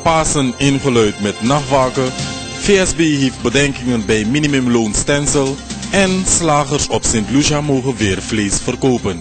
Pasen ingeluid met nachtwaken. VSB heeft bedenkingen bij minimumloonstelsel en slagers op Sint Lucia mogen weer vlees verkopen.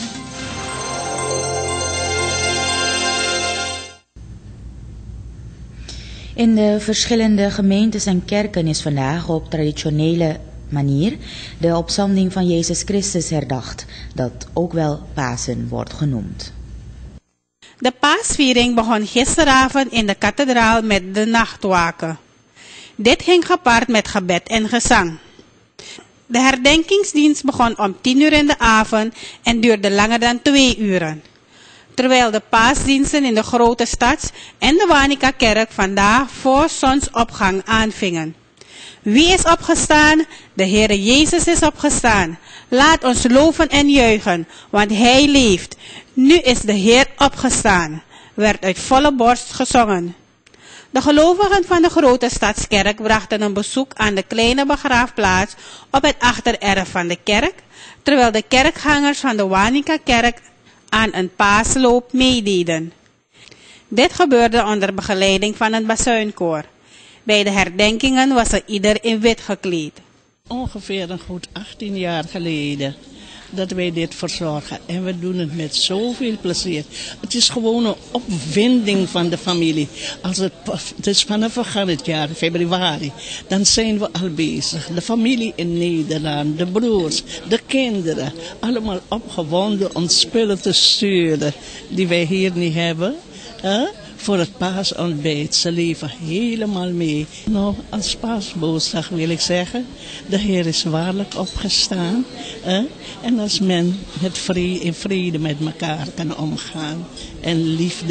In de verschillende gemeentes en kerken is vandaag op traditionele manier de opstanding van Jezus Christus herdacht, dat ook wel Pasen wordt genoemd. De paasviering begon gisteravond in de kathedraal met de nachtwaken. Dit ging gepaard met gebed en gezang. De herdenkingsdienst begon om 10 uur in de avond en duurde langer dan 2 uren. Terwijl de paasdiensten in de grote stad en de Wanica-kerk vandaag voor zonsopgang aanvingen. Wie is opgestaan? De Heere Jezus is opgestaan. Laat ons loven en juichen, want Hij leeft. Nu is de Heer opgestaan, werd uit volle borst gezongen. De gelovigen van de grote stadskerk brachten een bezoek aan de kleine begraafplaats op het achtererf van de kerk, terwijl de kerkgangers van de Wanica-kerk aan een paasloop meededen. Dit gebeurde onder begeleiding van een bazuinkoor. Bij de herdenkingen was er ieder in wit gekleed. Ongeveer een goed 18 jaar geleden dat wij dit verzorgen. En we doen het met zoveel plezier. Het is gewoon een opwinding van de familie. Het is vanaf het jaar februari. Dan zijn we al bezig. De familie in Nederland, de broers, de kinderen. Allemaal opgewonden om spullen te sturen die wij hier niet hebben. Voor het paasontbijt. Ze leven helemaal mee. Nou, als paasboodschap wil ik zeggen, de Heer is waarlijk opgestaan. En als men in vrede met elkaar kan omgaan. En lief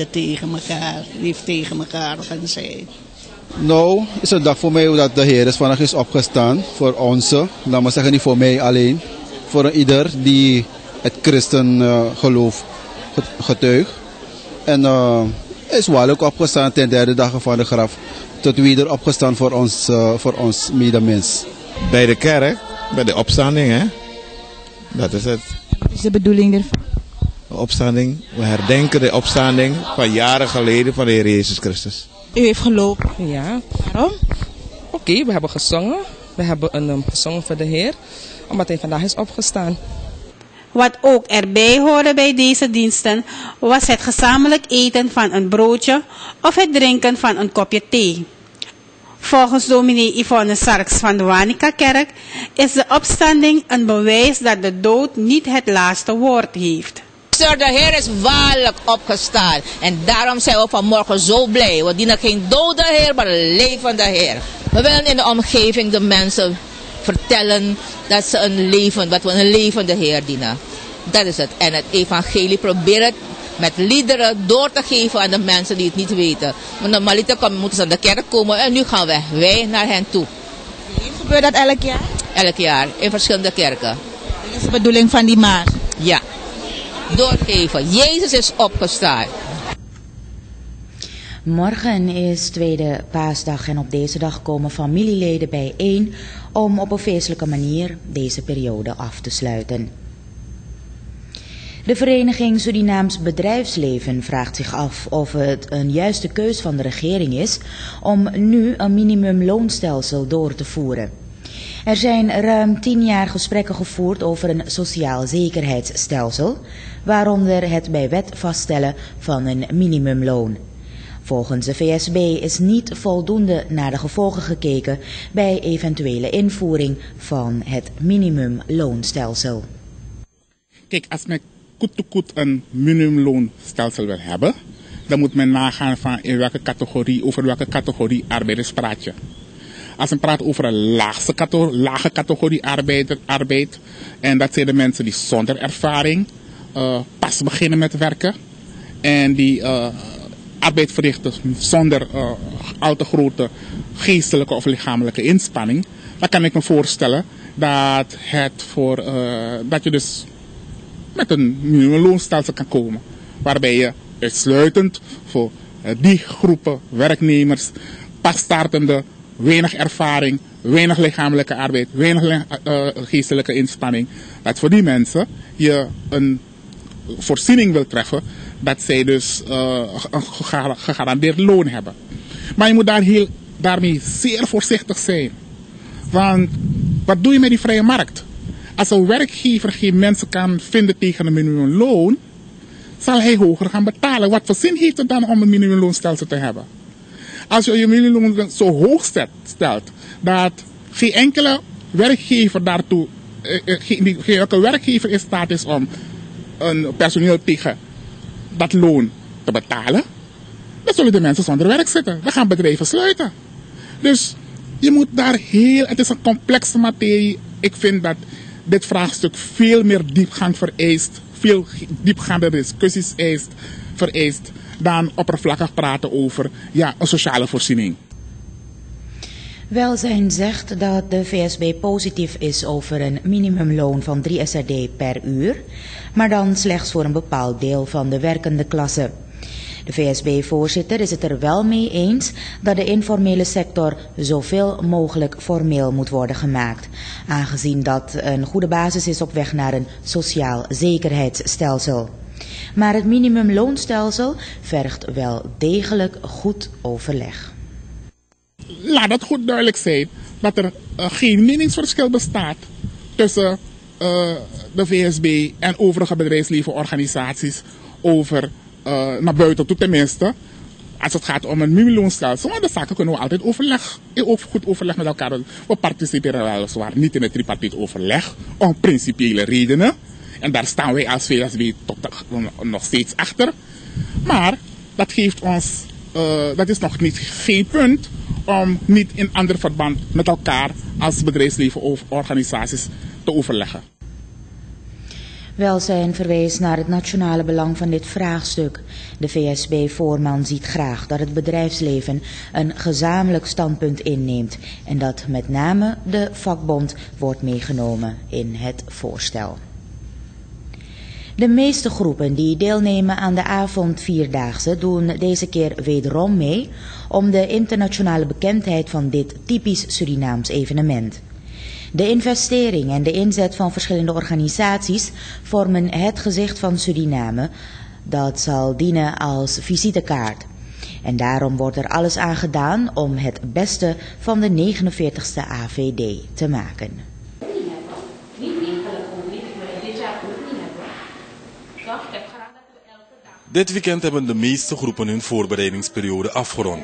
tegen elkaar kan zijn. Nou, is een dag voor mij dat de Heer is vandaag is opgestaan. Voor ons, laat maar zeggen niet voor mij alleen. Voor ieder die het christen geloof getuigt. En is waarlijk opgestaan ten derde dag van de graf. Tot weer opgestaan voor ons medemens. Bij de kerk, bij de opstanding, hè? Dat is het. Wat is de bedoeling ervan? De opstanding, we herdenken de opstanding van jaren geleden van de Heer Jezus Christus. U heeft gelopen? Ja. Waarom? Oké, we hebben gezongen. We hebben gezongen voor de Heer, omdat Hij vandaag is opgestaan. Wat ook erbij hoorde bij deze diensten was het gezamenlijk eten van een broodje of het drinken van een kopje thee. Volgens dominee Yvonne Sarks van de Wanica-kerk is de opstanding een bewijs dat de dood niet het laatste woord heeft. De Heer is waarlijk opgestaan en daarom zijn we vanmorgen zo blij. We dienen geen dode Heer, maar een levende Heer. We willen in de omgeving de mensen vertellen dat we een levende Heer dienen. Dat is het. En het evangelie probeert het met liederen door te geven aan de mensen die het niet weten. Want normaliter moeten ze aan de kerk komen en nu gaan wij naar hen toe. Gebeurt dat elk jaar? Elk jaar, in verschillende kerken. Dat is de bedoeling van die maas? Ja. Doorgeven. Jezus is opgestaan. Morgen is tweede paasdag en op deze dag komen familieleden bijeen om op een feestelijke manier deze periode af te sluiten. De Vereniging Surinaams Bedrijfsleven vraagt zich af of het een juiste keus van de regering is om nu een minimumloonstelsel door te voeren. Er zijn ruim 10 jaar gesprekken gevoerd over een sociaal zekerheidsstelsel, waaronder het bij wet vaststellen van een minimumloon. Volgens de VSB is niet voldoende naar de gevolgen gekeken bij eventuele invoering van het minimumloonstelsel. Kijk, als men koet een minimumloonstelsel wil hebben, dan moet men nagaan van over welke categorie arbeiders praat je. Als men praat over een lage categorie arbeid, en dat zijn de mensen die zonder ervaring pas beginnen met werken en die arbeid verrichten zonder al te grote geestelijke of lichamelijke inspanning, dan kan ik me voorstellen dat dat je dus met een minimumloonstelsel kan komen, waarbij je uitsluitend voor die groepen werknemers, pas startende, weinig ervaring, weinig lichamelijke arbeid, weinig geestelijke inspanning, dat voor die mensen je een voorziening wil treffen dat zij dus een gegarandeerd loon hebben. Maar je moet daarmee zeer voorzichtig zijn. Want wat doe je met die vrije markt? Als een werkgever geen mensen kan vinden tegen een minimumloon, zal hij hoger gaan betalen. Wat voor zin heeft het dan om een minimumloonstelsel te hebben? Als je je minimumloon zo hoog stelt, dat geen enkele werkgever daartoe, geen enkele werkgever in staat is om een personeel tegen dat loon te betalen, dan zullen de mensen zonder werk zitten. Dan gaan bedrijven sluiten. Dus je moet daar het is een complexe materie. Ik vind dat dit vraagstuk veel meer diepgang vereist, veel diepgaande discussies vereist, dan oppervlakkig praten over een sociale voorziening. Welzijn zegt dat de VSB positief is over een minimumloon van 3 SRD per uur, maar dan slechts voor een bepaald deel van de werkende klasse. De VSB-voorzitter is het er wel mee eens dat de informele sector zoveel mogelijk formeel moet worden gemaakt, aangezien dat een goede basis is op weg naar een sociaal zekerheidsstelsel. Maar het minimumloonstelsel vergt wel degelijk goed overleg. Laat het goed duidelijk zijn dat er geen meningsverschil bestaat tussen de VSB en overige bedrijfslevenorganisaties over, naar buiten toe tenminste, als het gaat om een minimumloonstelsel. Want de zaken kunnen we altijd goed overleg met elkaar. We participeren weliswaar niet in het tripartite overleg om principiële redenen. En daar staan wij als VSB nog steeds achter. Maar dat geeft ons, dat is nog geen punt om niet in ander verband met elkaar als bedrijfslevenorganisaties te overleggen. Welzijn verwees naar het nationale belang van dit vraagstuk. De VSB-voorman ziet graag dat het bedrijfsleven een gezamenlijk standpunt inneemt en dat met name de vakbond wordt meegenomen in het voorstel. De meeste groepen die deelnemen aan de avondvierdaagse doen deze keer wederom mee om de internationale bekendheid van dit typisch Surinaams evenement. De investering en de inzet van verschillende organisaties vormen het gezicht van Suriname dat zal dienen als visitekaart. En daarom wordt er alles aan gedaan om het beste van de 49ste AVD te maken. Dit weekend hebben de meeste groepen hun voorbereidingsperiode afgerond.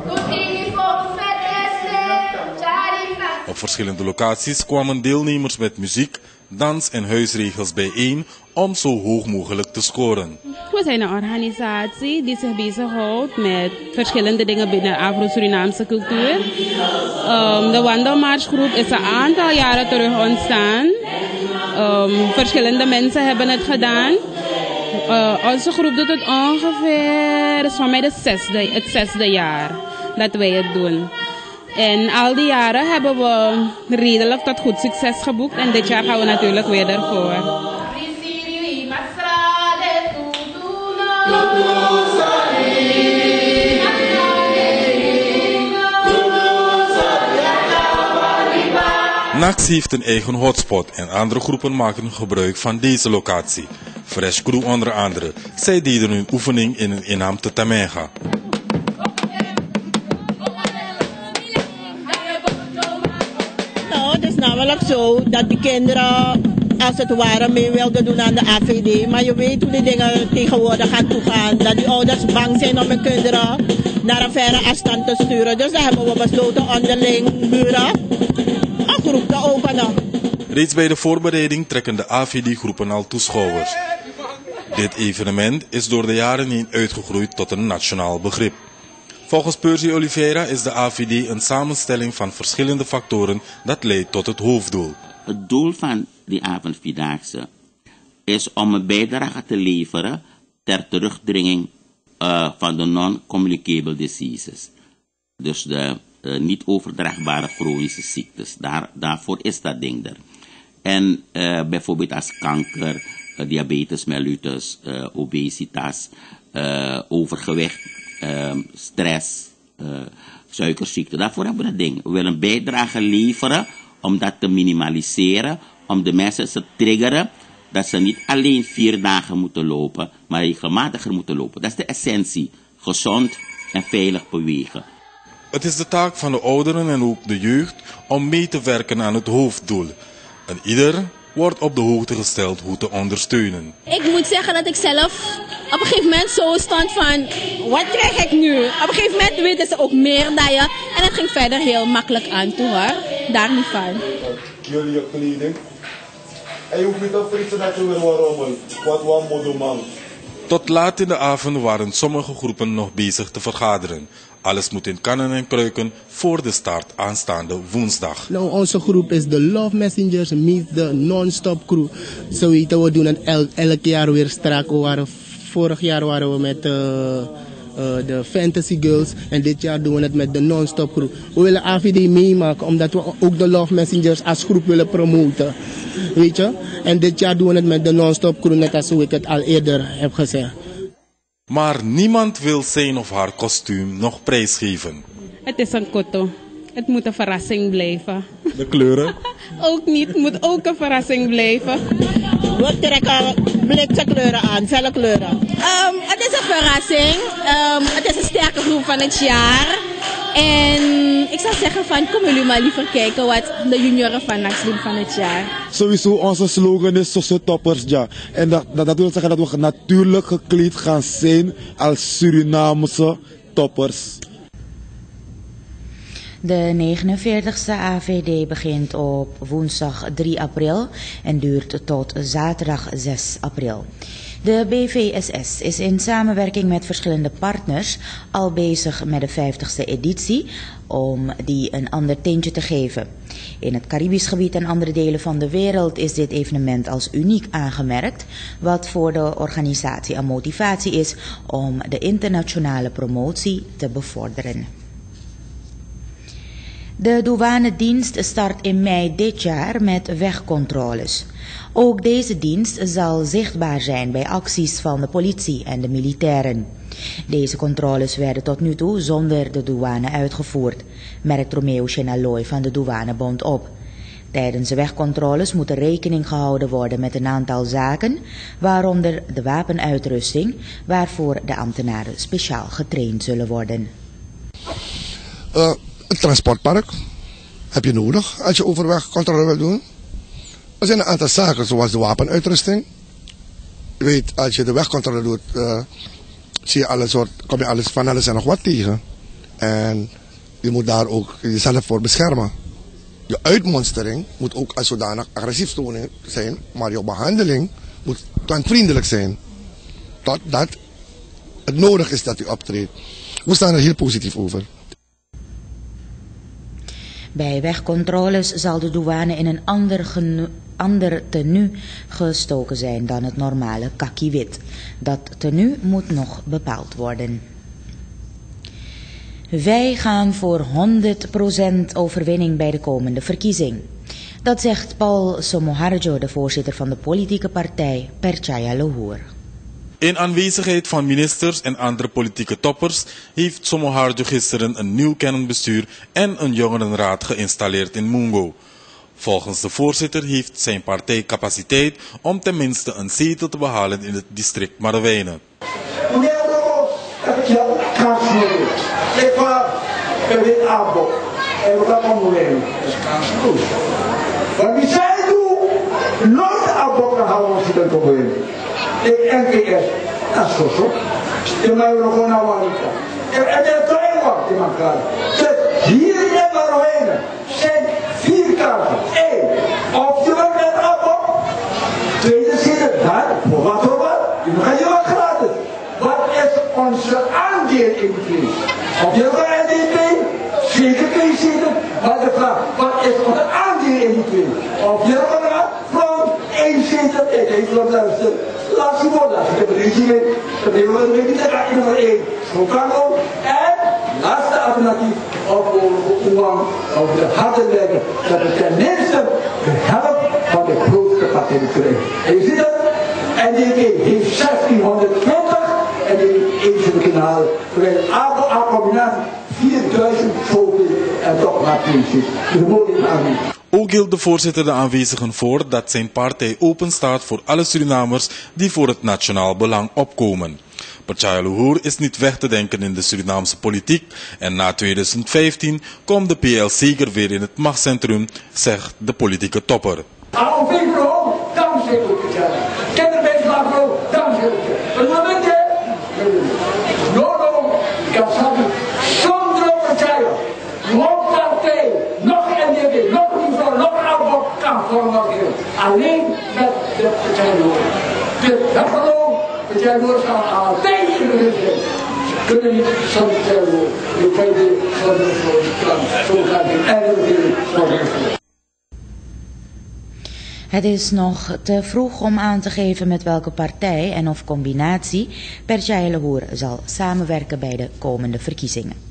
Op verschillende locaties kwamen deelnemers met muziek, dans en huisregels bijeen om zo hoog mogelijk te scoren. We zijn een organisatie die zich bezighoudt met verschillende dingen binnen Afro-Surinaamse cultuur. De wandelmarsgroep is een aantal jaren terug ontstaan. Verschillende mensen hebben het gedaan. Onze groep doet het ongeveer, is van mij het zesde jaar dat wij het doen. En al die jaren hebben we redelijk tot goed succes geboekt en dit jaar gaan we natuurlijk weer ervoor. NAX heeft een eigen hotspot en andere groepen maken gebruik van deze locatie. Fresh Crew onder andere. Zij deden hun oefening in een inham te Tamenga. Nou, het is namelijk zo dat die kinderen als het ware mee wilden doen aan de AVD. Maar je weet hoe die dingen tegenwoordig gaan toegaan. Dat die ouders bang zijn om hun kinderen naar een verre afstand te sturen. Dus daar hebben we besloten onderling buren een groep te openen. Reeds bij de voorbereiding trekken de AVD-groepen al toeschouwers. Dit evenement is door de jaren heen uitgegroeid tot een nationaal begrip. Volgens Percy Oliveira is de AVD een samenstelling van verschillende factoren dat leidt tot het hoofddoel. Het doel van die avondvierdaagse is om een bijdrage te leveren ter terugdringing van de non-communicable diseases. Dus de niet overdraagbare chronische ziektes. Daarvoor is dat ding er. En bijvoorbeeld als kanker, diabetes mellitus, obesitas, overgewicht, stress, suikerziekte. Daarvoor hebben we dat ding. We willen een bijdrage leveren om dat te minimaliseren, om de mensen te triggeren dat ze niet alleen 4 dagen moeten lopen, maar regelmatiger moeten lopen. Dat is de essentie. Gezond en veilig bewegen. Het is de taak van de ouderen en ook de jeugd om mee te werken aan het hoofddoel. En ieder wordt op de hoogte gesteld hoe te ondersteunen. Ik moet zeggen dat ik zelf op een gegeven moment zo stond van, wat krijg ik nu? Op een gegeven moment weten ze ook meer dan je. En het ging verder heel makkelijk aan toe hoor. Daar niet van. Jullie kleding. En je hoeft niet te vriezen dat je weer waarom. Wat moet doen. Tot laat in de avond waren sommige groepen nog bezig te vergaderen. Alles moet in kannen en kruiken voor de start aanstaande woensdag. Nou, onze groep is de Love Messengers, meets de non-stop crew. Zo weten we doen het elk jaar weer strak. Vorig jaar waren we met de Fantasy Girls en dit jaar doen we het met de non-stop crew. We willen AVD meemaken omdat we ook de Love Messengers als groep willen promoten. Weet je? En dit jaar doen we het met de non-stop crew, net als hoe ik het al eerder heb gezegd. Maar niemand wil zijn of haar kostuum nog prijsgeven. Het is een kotto. Het moet een verrassing blijven. De kleuren? Ook niet, het moet ook een verrassing blijven. We trekken blikse kleuren aan, felle kleuren. Het is een verrassing. Het is een sterke groep van het jaar. En ik zou zeggen van, kom jullie maar liever kijken wat de junioren van NAX doen van het jaar. Sowieso onze slogan is Sosse Toppers, ja. En dat wil zeggen dat we natuurlijk gekleed gaan zijn als Surinamese toppers. De 49e AVD begint op woensdag 3 april en duurt tot zaterdag 6 april. De BVSS is in samenwerking met verschillende partners al bezig met de 50e editie om die een ander tintje te geven. In het Caribisch gebied en andere delen van de wereld is dit evenement als uniek aangemerkt, wat voor de organisatie een motivatie is om de internationale promotie te bevorderen. De douanedienst start in mei dit jaar met wegcontroles. Ook deze dienst zal zichtbaar zijn bij acties van de politie en de militairen. Deze controles werden tot nu toe zonder de douane uitgevoerd, merkt Romeo Chenaloy van de Douanebond op. Tijdens de wegcontroles moet er rekening gehouden worden met een aantal zaken, waaronder de wapenuitrusting, waarvoor de ambtenaren speciaal getraind zullen worden. Het transportpark heb je nodig als je overwegcontrole wil doen. Er zijn een aantal zaken zoals de wapenuitrusting. Je weet, als je de wegcontrole doet, kom je van alles en nog wat tegen. En je moet daar ook jezelf voor beschermen. Je uitmonstering moet ook als zodanig agressief zijn, maar je behandeling moet vriendelijk zijn. Totdat het nodig is dat u optreedt. We staan er heel positief over. Bij wegcontroles zal de douane in een ander tenue gestoken zijn dan het normale kaki-wit. Dat tenue moet nog bepaald worden. Wij gaan voor 100% overwinning bij de komende verkiezing. Dat zegt Paul Somoharjo, de voorzitter van de politieke partij Percaya Luhur. In aanwezigheid van ministers en andere politieke toppers heeft Somoharjo gisteren een nieuw kernbestuur en een jongerenraad geïnstalleerd in Mungo. Volgens de voorzitter heeft zijn partij capaciteit om tenminste een zetel te behalen in het district Marawijnen. Ik NPS, dat is zo. Je moet er gewoon naar Marika. En dat is klein wat in elkaar. Hier in Marokko zijn 4 kaarten. 1. Of je werkt met Abok. Tweede zin, daar, voor wat voor wat. Je moet je wat gratis. Wat is onze aandeel in de crisis? Of je werkt met NDP, zeker 2 zitten. Maar de vraag, wat is onze aandeel in de crisis? Of je werkt met van 1 zetel. Ik denk dat luisteren. Laat je worden, als je de politie weet, dan ben je niet dat je nummer 1 Schokano en laatste alternatief op Oeang, op de harde werken, dat we tenminste de helft van de grootste partij krijgen. En je ziet het, NDP heeft 1620 en die heeft 1 kunnen halen, terwijl de combinatie 4000 zoveel en toch maar 2 zit. Dus dat moet je aanbieden. Ook hield de voorzitter de aanwezigen voor dat zijn partij open staat voor alle Surinamers die voor het nationaal belang opkomen. Percaya Luhur is niet weg te denken in de Surinaamse politiek en na 2015 komt de PL-zeker weer in het machtscentrum, zegt de politieke topper. Alleen met de Percaya Luhur. Dat geloof, Percaya Luhur zal altijd in de regering. Kunnen niet zonder Percaya Luhur. Je kan niet zonder zo gaat het eigenlijk zorgen. Het is nog te vroeg om aan te geven met welke partij en of combinatie Percaya Luhur zal samenwerken bij de komende verkiezingen.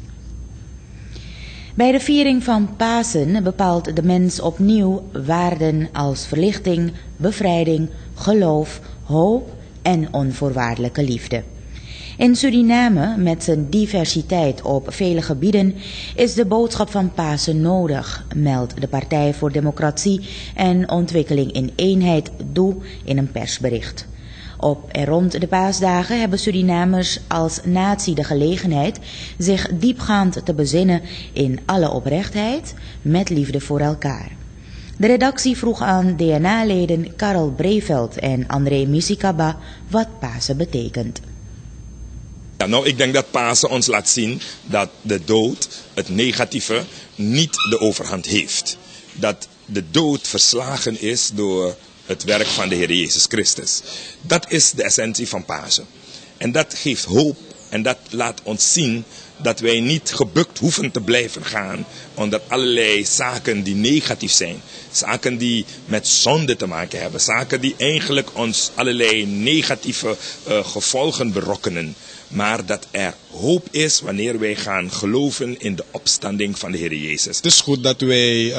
Bij de viering van Pasen bepaalt de mens opnieuw waarden als verlichting, bevrijding, geloof, hoop en onvoorwaardelijke liefde. In Suriname, met zijn diversiteit op vele gebieden, is de boodschap van Pasen nodig, meldt de Partij voor Democratie en Ontwikkeling in Eenheid DOE in een persbericht. Op en rond de paasdagen hebben Surinamers als natie de gelegenheid zich diepgaand te bezinnen in alle oprechtheid met liefde voor elkaar. De redactie vroeg aan DNA-leden Karel Breveld en André Misikaba wat Pasen betekent. Ja, nou, ik denk dat Pasen ons laat zien dat de dood, het negatieve, niet de overhand heeft. Dat de dood verslagen is door het werk van de Heer Jezus Christus. Dat is de essentie van Pasen. En dat geeft hoop en dat laat ons zien dat wij niet gebukt hoeven te blijven gaan onder allerlei zaken die negatief zijn. Zaken die met zonde te maken hebben. Zaken die eigenlijk ons allerlei negatieve gevolgen berokkenen. Maar dat er hoop is wanneer wij gaan geloven in de opstanding van de Heer Jezus. Het is goed dat wij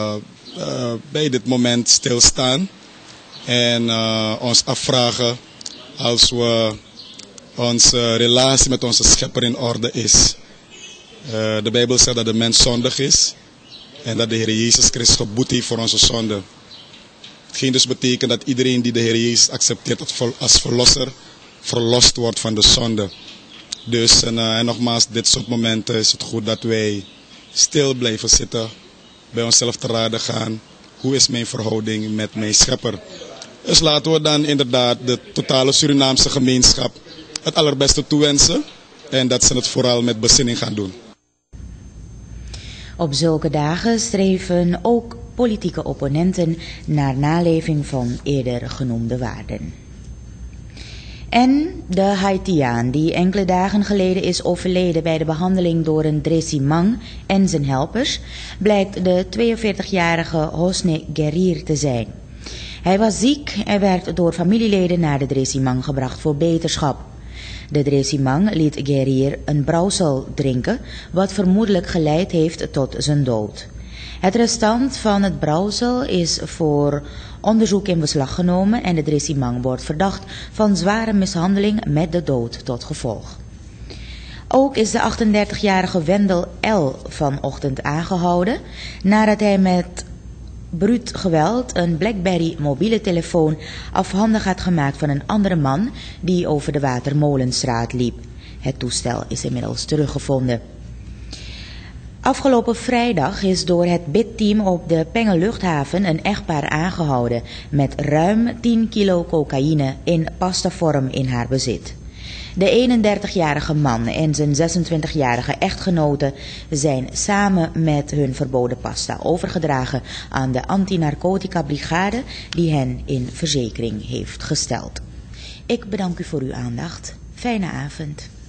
bij dit moment stilstaan. En ons afvragen als we onze relatie met onze schepper in orde is. De Bijbel zegt dat de mens zondig is. En dat de Heer Jezus Christus geboet heeft voor onze zonde. Hetgeen dus betekent dat iedereen die de Heer Jezus accepteert als verlosser, verlost wordt van de zonde. Dus en nogmaals, dit soort momenten is het goed dat wij stil blijven zitten. Bij onszelf te raden gaan. Hoe is mijn verhouding met mijn schepper? Dus laten we dan inderdaad de totale Surinaamse gemeenschap het allerbeste toewensen. En dat ze het vooral met bezinning gaan doen. Op zulke dagen streven ook politieke opponenten naar naleving van eerder genoemde waarden. En de Haitiaan die enkele dagen geleden is overleden bij de behandeling door een dressimang en zijn helpers, blijkt de 42-jarige Hosne Guerrier te zijn. Hij was ziek en werd door familieleden naar de dressimang gebracht voor beterschap. De dressimang liet Guerrier een brouwsel drinken, wat vermoedelijk geleid heeft tot zijn dood. Het restant van het brouwsel is voor onderzoek in beslag genomen en de dressimang wordt verdacht van zware mishandeling met de dood tot gevolg. Ook is de 38-jarige Wendel L. vanochtend aangehouden nadat hij met bruut geweld een BlackBerry mobiele telefoon afhandig had gemaakt van een andere man die over de Watermolenstraat liep. Het toestel is inmiddels teruggevonden. Afgelopen vrijdag is door het BIT-team op de Penge luchthaven een echtpaar aangehouden met ruim 10 kilo cocaïne in pastavorm in haar bezit. De 31-jarige man en zijn 26-jarige echtgenote zijn samen met hun verboden pasta overgedragen aan de antinarcotica-brigade die hen in verzekering heeft gesteld. Ik bedank u voor uw aandacht. Fijne avond.